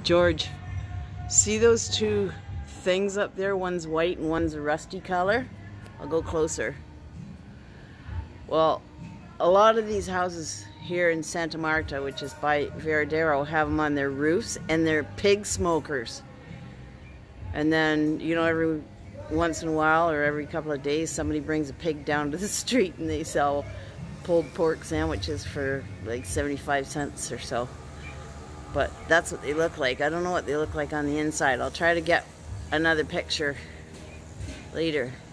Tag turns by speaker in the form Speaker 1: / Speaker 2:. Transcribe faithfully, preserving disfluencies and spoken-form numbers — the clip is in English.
Speaker 1: George, see those two things up there? One's white and one's a rusty color. I'll go closer. Well, a lot of these houses here in Santa Marta, which is by Veradero, have them on their roofs, and they're pig smokers. And then, you know, every once in a while or every couple of days, somebody brings a pig down to the street and they sell pulled pork sandwiches for like seventy-five cents or so. But that's what they look like. I don't know what they look like on the inside. I'll try to get another picture later.